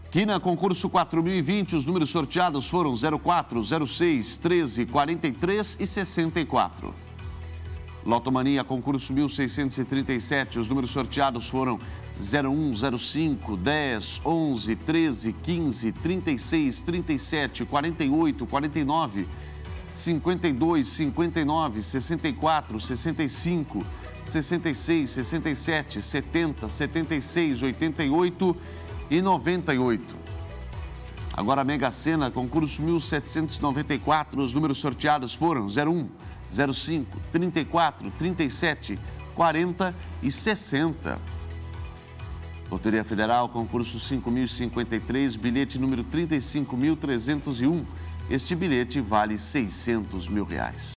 Quina, concurso 4020, os números sorteados foram 04, 06, 13, 43 e 64. Lotomania, concurso 1637, os números sorteados foram 01, 05, 10, 11, 13, 15, 36, 37, 48, 49, 52, 59, 64, 65, 66, 67, 70, 76, 88 e 98. Agora a Mega Sena, concurso 1794, os números sorteados foram 01, 05, 34, 37, 40 e 60. Loteria Federal, concurso 5.053, bilhete número 35.301. Este bilhete vale R$ 600 mil.